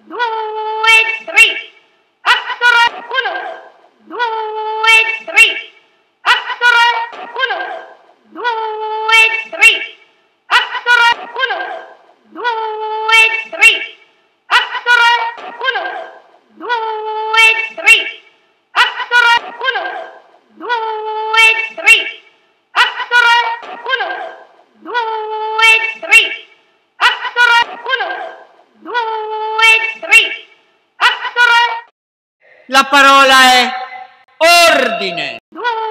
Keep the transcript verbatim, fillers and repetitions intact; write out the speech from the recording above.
due, tre, quattro, uno, due, tre, quattro, uno, due, tre, quattro, uno, due, tre, quattro, uno, due, tre, quattro, uno, due, tre, quattro, uno, due, tre, quattro, uno, due, tre, quattro. La parola è ordine. Due,